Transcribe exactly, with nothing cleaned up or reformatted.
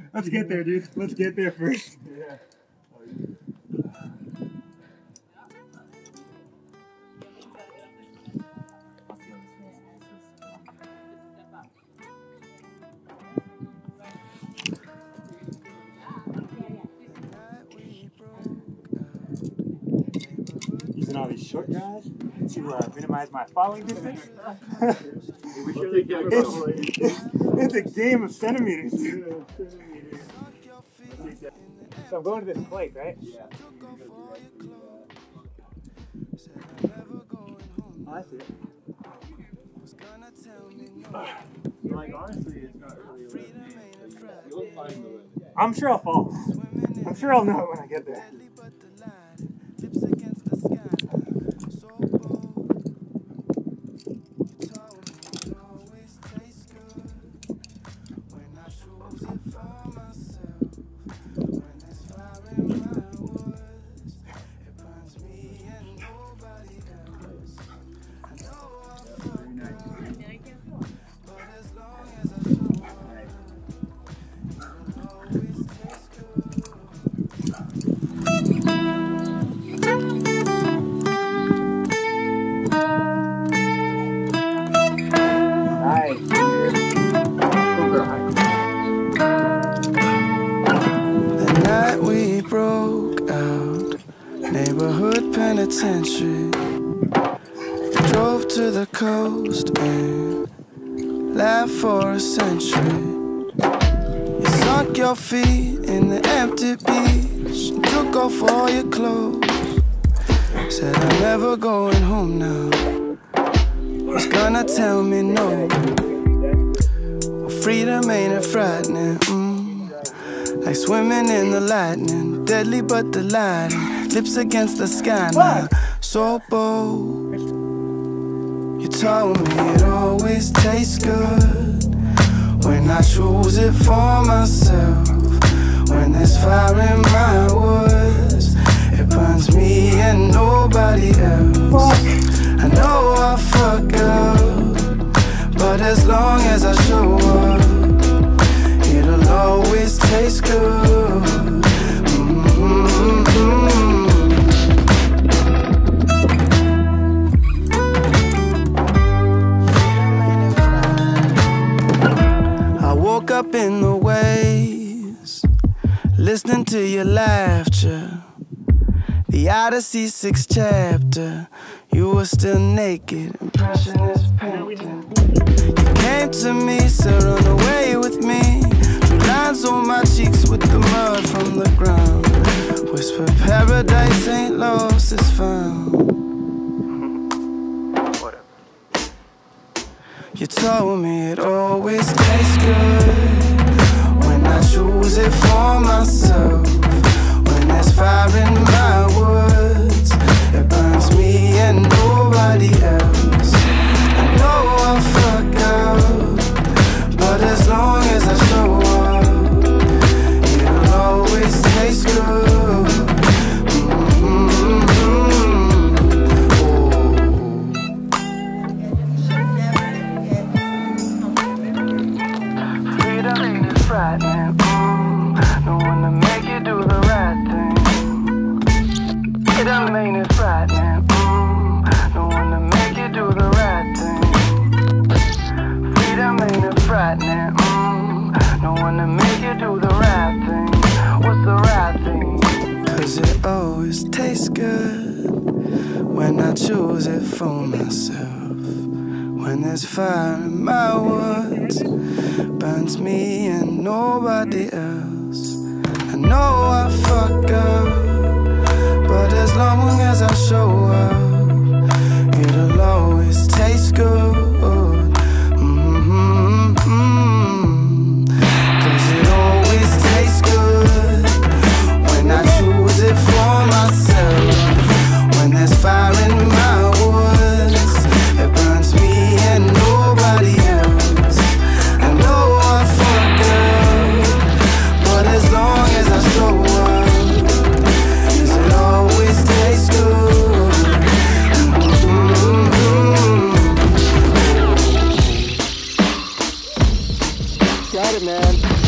Let's get there, dude. Let's get there first. Yeah. Using all these short guys to uh, minimize my falling distance. it's, it's a game of centimeters. So I'm going to this flake, right? Yeah. Oh, I see it. Like, honestly, it's not really You'll find the limit. I'm sure I'll fall. I'm sure I'll know it when I get there. Neighborhood penitentiary. Drove to the coast and laughed for a century. You sunk your feet in the empty beach, took off all your clothes. Said I'm never going home now. Was gonna tell me no. Well, freedom ain't it frightening, mm. Like swimming in the lightning, deadly but delighting. Lips against the sky now, so bold. You told me it always tastes good when I choose it for myself. When there's fire in my woods, it burns me and nobody else. I know I fuck up, but as long as I show up, it'll always taste good. Mm-hmm. Woke up in the waves, listening to your laughter. The Odyssey sixth chapter, you were still naked, impressionist painting. You came to me, said run away with me. Drew lines on my cheeks with the mud from the ground. Whispered paradise ain't lost, it's found. You told me it always tastes good when I choose it for myself. When there's fire in my woods, it burns me and nobody else. I know I fuck up, but as long as I show up, it'll always taste good. Frightening, mm, no one to make you do the right thing. It don't mean it's frightening, mm, no one to make you do the right thing. Freedom ain't it frightening, mm, no one to make you do the right thing. What's the right thing? Cause it always tastes good when I choose it for myself. When there's fire in my woods, burns me and nobody else. I know I fuck up, but as long as I show up, it'll always taste good. Mm-hmm, mm-hmm. Cause it always tastes good when I choose it for myself. When there's fire in my woods, it burns me and nobody else. I know I fuck up, but as long as I show up, does it always taste good? Mm-hmm. Got it, man.